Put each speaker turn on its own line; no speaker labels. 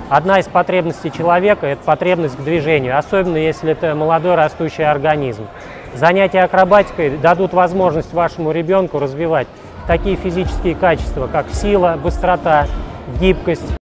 Одна из потребностей человека – это потребность к движению, особенно если это молодой растущий организм. Занятия акробатикой дадут возможность вашему ребенку развивать такие физические качества, как сила, быстрота, гибкость.